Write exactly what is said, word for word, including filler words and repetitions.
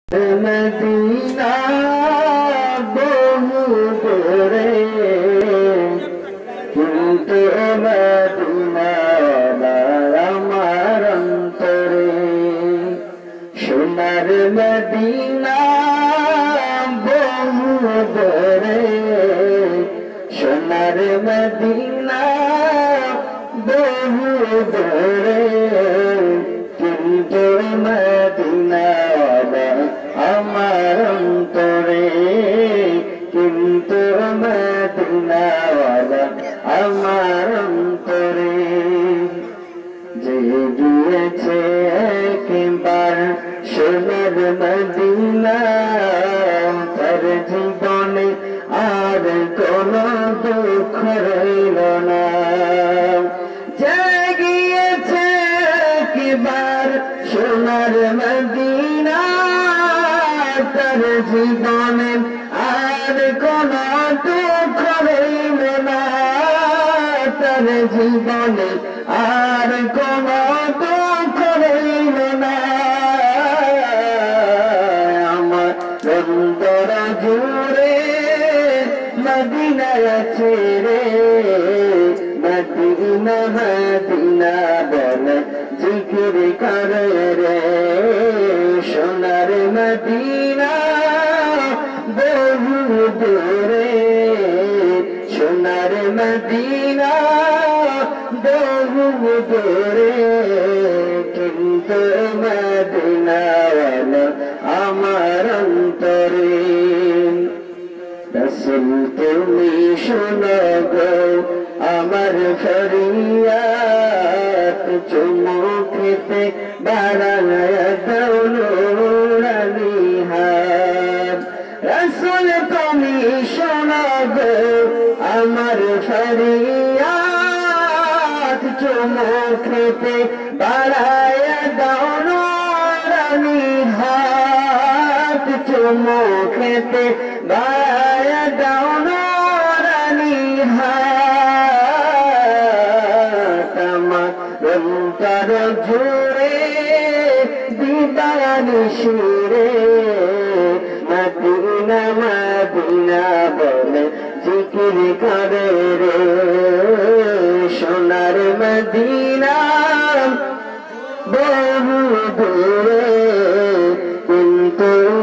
Medina বহু দূরে কিন্তু মদিনা আমার অন্তরে সোনার মদিনা বহু দূরে সোনার মদিনা বহু দূরে কিন্তু মদিনা আমার অন্তরে কিন্তু মদিনা আমার অন্তরে যে গিয়েছে একবার সোনার মদিনা তার জীবনে আর কোন দুঃখ রইল না যে গিয়েছে একবার সোনার মদিনা তার জীবনে আর কোন দুঃখ রইল না তার জীবনে আর কোন দুঃখ রইল না আমার অন্তর জুড়ে মদিনা আছে রে মদিনা মদিনা বলে জিকির করে রে সোনার মদিনা বহু দূরে সোনার মদিনা বহু দূরে কিন্তু মদিনা আমার অন্তরে রাসূল তুমি শোনো গো আমার ফরিয়াদ চুমুকেতে বাড়ায় দাও নুরানি হাত রাসূল তুমি শোনো গো আমার ফরিয়াদ চুমুকেতে বাড়ায় দাও নুরানি হাত চুমুকেতে বাড়ায় দাও নুরানি হাত আমার অন্তর জুড়ে দিবানি সুরে মদিনা মদিনা বলে জিকির করে রে সোনার মদিনা বহু দূরে কিন্তু